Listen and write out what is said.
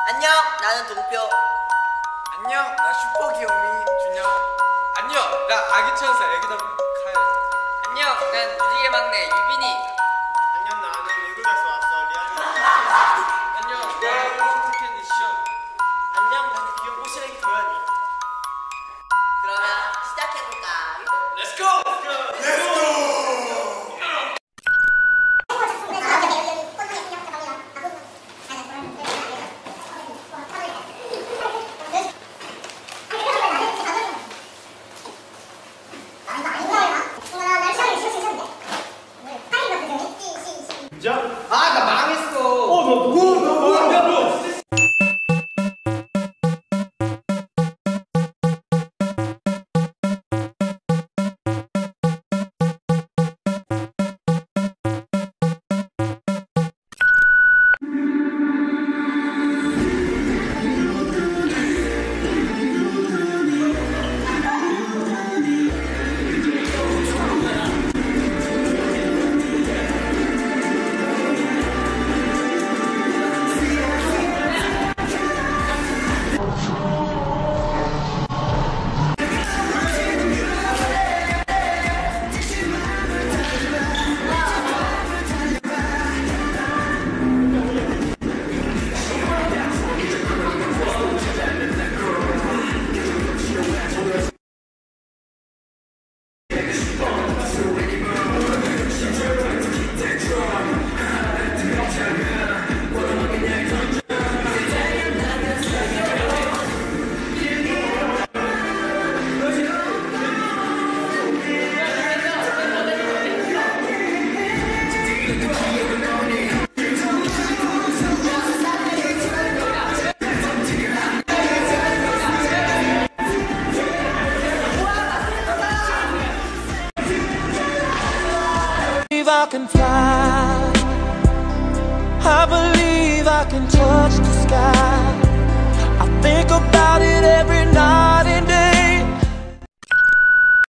안녕, 나는 동표. 안녕, 나 슈퍼 귀요미 준영. 안녕, 나 아기 천사 애기담 카일. 안녕, 난 무지개 막내 유빈이. 안녕, 나는 미국에서 왔어 리안이. 안녕, 나 콘서트 시원. 안녕, 나는 귀여운 꼬시래기 도연이. 그러면 시작해볼까? Let's go! 아, 나 망했어. 너 뭐야? I can fly. I believe I can touch the sky.